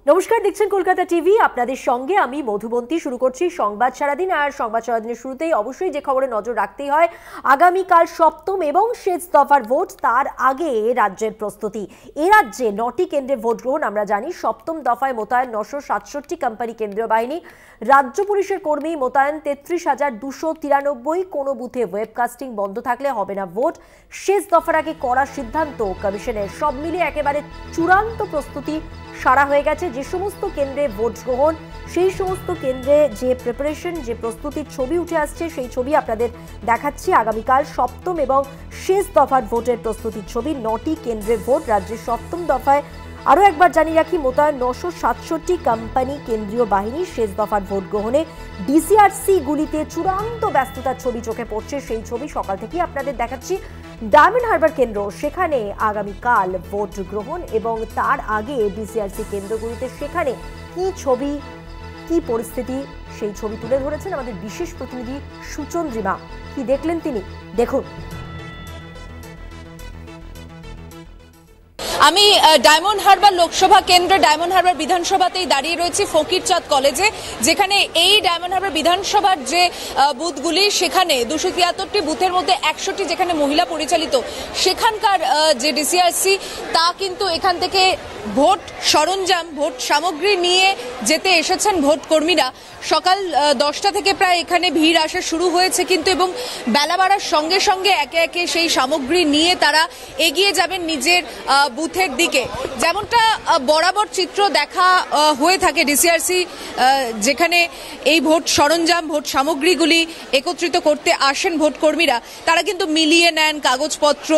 নমস্কার, দেখছেন কলকাতা টিভি। আপনাদের সঙ্গে আমি মধুবন্তী। শুরু করছি সংবাদ সারাদিন। আর সংবাদ সারাদিনের শুরুতেই অবশ্যই যে খবরে নজর রাখতেই হয়, আগামীকাল সপ্তম এবং শেষ দফার ভোট। তার আগে রাজ্যের প্রস্তুতি। এ রাজ্যে 9টি কেন্দ্রে ভোট গ্রহণ। আমরা জানি সপ্তম দফায় মোতায়েন 967 কোম্পানি কেন্দ্রীয় বাহিনী। রাজ্য পুলিশের কর্মী মোতায়েন 33,293। কোনো বুথে ওয়েবকাস্টিং বন্ধ থাকলে হবে না ভোট। শেষ দফার আগে করার সিদ্ধান্ত কমিশনের। সব মিলিয়ে একেবারে চূড়ান্ত প্রস্তুতি সারা হয়ে গেছে। যে সমস্ত কেন্দ্রে ভোট গ্রহণ, সেই সমস্ত কেন্দ্রে যে প্রিপারেশন, যে প্রস্তুতির ছবি উঠে আসছে, সেই ছবি আপনাদের দেখাচ্ছি। আগামীকাল সপ্তম এবং শেষ দফার ভোটের প্রস্তুতির ছবি। 9টি কেন্দ্রে ভোট। রাজ্যের সপ্তম দফায় আরও একবার জানিয়ে রাখি, মোতায়েন 967 কোম্পানি কেন্দ্রীয় বাহিনী। শেষ দফার ভোট গ্রহণে ডিসিআরসি গুলিতে চূড়ান্ত ব্যস্ততার ছবি চোখে পড়ছে। সেই ছবি সকাল থেকেই আপনাদের দেখাচ্ছি। ডায়মন্ড হারবার কেন্দ্র, সেখানে আগামীকাল ভোট গ্রহণ এবং তার আগে ডিসিআরসি কেন্দ্রগুলিতে সেখানে কি ছবি, কি পরিস্থিতি, সেই ছবি তুলে ধরেছেন আমাদের বিশেষ প্রতিনিধি সুচন্দ্রিমা। কি দেখলেন তিনি, দেখুন। আমি ডায়মন্ড হারবার লোকসভা কেন্দ্রে ডায়মন্ড হারবার বিধানসভাতেই দাঁড়িয়ে রয়েছি, ফকিরচাঁদ কলেজে, যেখানে এই ডায়মন্ড হারবার বিধানসভার যে বুথগুলি, সেখানে 273টি বুথের মধ্যে 100টি যেখানে মহিলা পরিচালিত, সেখানকার যে ডিসিআরসি, তা কিন্তু এখান থেকে ভোট সরঞ্জাম, ভোট সামগ্রী নিয়ে যেতে এসেছেন ভোট কর্মীরা। সকাল 10টা থেকে প্রায় এখানে ভিড় আসা শুরু হয়েছে, কিন্তু এবং বেলা বাড়ার সঙ্গে সঙ্গে একে একে সেই সামগ্রী নিয়ে তারা এগিয়ে যাবেন নিজের বুথের দিকে। যেমনটা বরাবর চিত্র দেখা হয়ে থাকে, ডিসিআরসি যেখানে এই ভোট সরঞ্জাম, ভোট সামগ্রীগুলি একত্রিত করতে আসেন ভোট কর্মীরা, তারা কিন্তু মিলিয়ে নেন কাগজপত্র,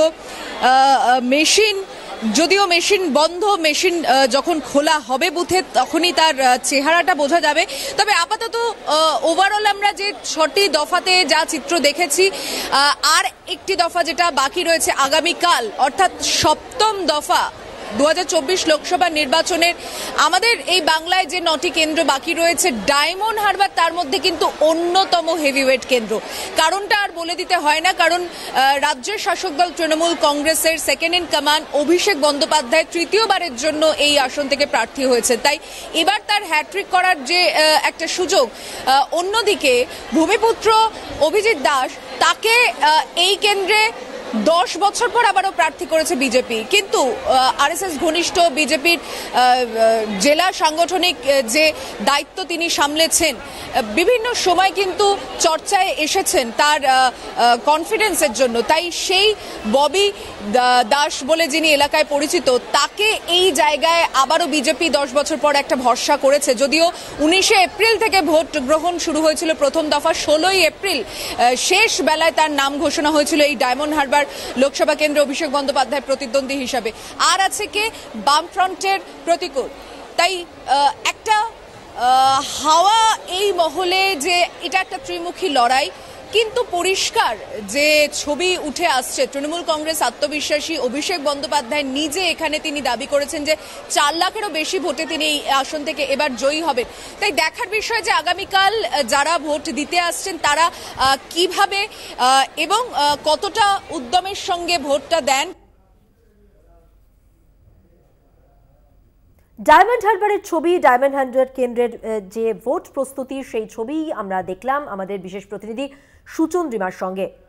মেশিন। যদিও মেশিন বন্ধ, মেশিন যখন খোলা হবে বুথে তখনই তার চেহারাটা বোঝা যাবে। তবে আপাতত ওভারঅল আমরা যে 6টি দফাতে যা চিত্র দেখেছি, আর একটি দফা যেটা বাকি রয়েছে আগামীকাল, অর্থাৎ সপ্তম দফা 2024 লোকসভা নির্বাচনের আমাদের এই বাংলায় যে 9টি কেন্দ্র বাকি রয়েছে, ডায়মন্ড হারবার তার মধ্যে কিন্তু অন্যতম হেভিওয়েট কেন্দ্র। কারণটা আর বলে দিতে হয় না, কারণ রাজ্যের শাসক দল তৃণমূল কংগ্রেসের second in command Abhishek Bandyopadhyay তৃতীয়বারের জন্য এই আসন থেকে প্রার্থী হয়েছে। তাই এবার তার হ্যাট্রিক করার যে একটা সুযোগ। অন্যদিকে ভূমিপুত্র অভিজিৎ দাস, তাকে এই কেন্দ্রে 10 বছর পর আবারও প্রার্থী করেছে বিজেপি, কিন্তু আরএসএস ঘনিষ্ঠ বিজেপির জেলা সাংগঠনিক যে দায়িত্ব তিনি সামলেছেন, বিভিন্ন সময় কিন্তু চর্চায় এসেছেন তার কনফিডেন্সের জন্য। তাই সেই ববি দাস বলে যিনি এলাকায় পরিচিত, তাকে এই জায়গায় আবারও বিজেপি 10 বছর পর একটা ভরসা করেছে। যদিও 19শে এপ্রিল থেকে ভোট গ্রহণ শুরু হয়েছিল প্রথম দফা, 16ই এপ্রিল শেষ বেলায় তার নাম ঘোষণা হয়েছিল এই ডায়মন্ড হারবার লোকসভা কেন্দ্রে অভিষেক বন্দ্যোপাধ্যায় প্রতিদ্বন্দ্বী হিসাবে। আর আছে কে বামফ্রন্টের প্রতিকূল। তাই একটা হাওয়া এই মহলে যে এটা একটা ত্রিমুখী লড়াই, কিন্তু পরিষ্কার যে ছবি উঠে আসছে, তৃণমূল কংগ্রেস আত্মবিশ্বাসী। অভিষেক বন্দ্যোপাধ্যায় নিজে এখানে তিনি দাবি করেছেন যে 4 লাখেরও বেশি ভোটে তিনি এই আসন থেকে এবার জয়ী হবেন। তাই দেখার বিষয় যে আগামীকাল যারা ভোট দিতে আসছেন তারা কিভাবে এবং কতটা উদ্যমের সঙ্গে ভোটটা দেন। ডায়মন্ড হারবারের ছবি, ডায়মন্ড হারবার কেন্দ্রের যে ভোট প্রস্তুতি, সেই ছবি আমরা দেখলাম আমাদের বিশেষ প্রতিনিধি সুচন্দ্রিমার সঙ্গে।